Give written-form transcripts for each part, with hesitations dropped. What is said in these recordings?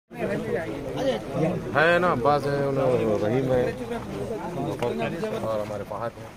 है ना, अब्बास है, रहीम है और हमारे फहद है।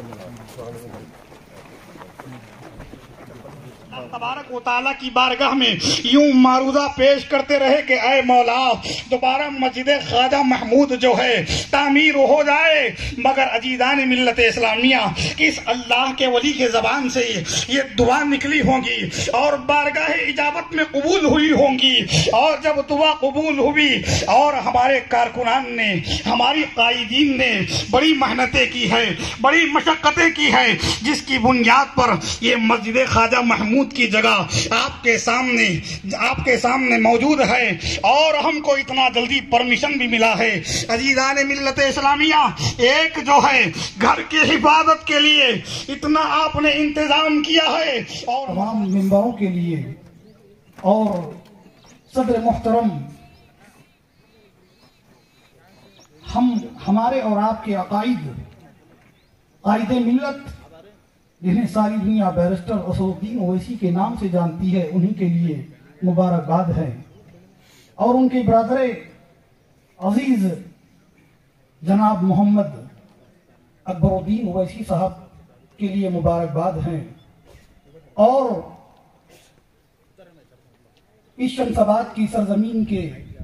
तबारक व तआला की बारगाह में यूं मारूदा पेश करते रहे कि ऐ मौला, दोबारा मस्जिद ख्वाजा महमूद जो है तामीर हो जाए। मगर अजीज़ान मिल्लत इस्लामिया, इस अल्लाह के वली के ज़बान से ये दुआ निकली होंगी और बारगाह इजाबत में कबूल हुई होंगी। और जब दुआ कबूल हुई और हमारे कारकुनान ने, हमारी कायदीन ने बड़ी मेहनतें की है, बड़ी मशक्क़तें की है, जिसकी बुनियाद पर ये मस्जिद ख्वाजा महमूद की जगह आपके सामने मौजूद है। और हमको इतना जल्दी परमिशन भी मिला है। अजीज़ान मिल्लत इस्लामिया, एक जो है घर की हिफाजत के लिए इतना आपने इंतजाम किया है और तमाम मेंबरों के लिए और सदर मोहतरम हमारे और आपके कायदे मिल्लत, जिन्हें सारी दुनिया बैरिस्टर असदुद्दीन ओवैसी के नाम से जानती है, उन्हीं के लिए मुबारकबाद है। और उनके ब्रदर अजीज जनाब मोहम्मद अकबरुद्दीन ओवैसी साहब के लिए मुबारकबाद है। और इस शमशाबाद की सरजमीन के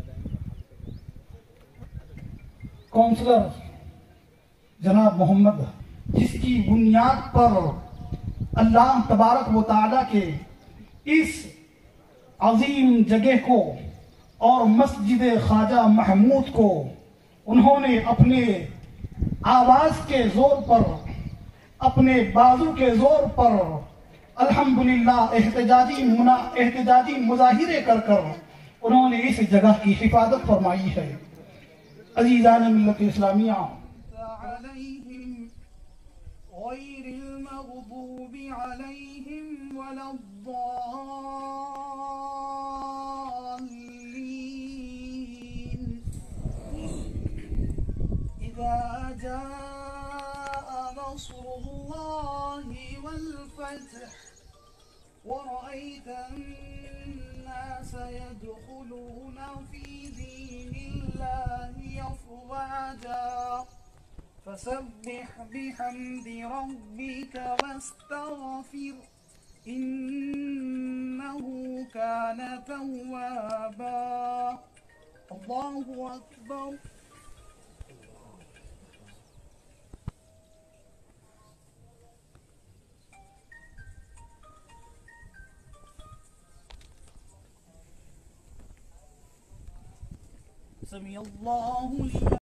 काउंसलर जनाब मोहम्मद, जिसकी बुनियाद पर अल्लाह तबारक व तआला के इस अजीम जगह को और मस्जिद ख्वाजा महमूद को उन्होंने अपने आवाज के जोर पर, अपने बाजू के जोर पर अल्हम्दुलिल्लाह एहतजाजी मुजाहिरे कर उन्होंने इस जगह की हिफाजत फरमाई है। अजीज़ान मिल्लत इस्लामिया, इज़ा जाअ नस्रुल्लाहि वल फ़त्ह व रअयत अन्नास यदखुलूना फ़ी दीनिल्लाहि अफ़वाजा फसब्बिह बिहम्दि रब्बिका वस्तगफिर इन्नहु कान तव्वाबा। अल्लाहु अकबर। समी अल्लाहु लिमन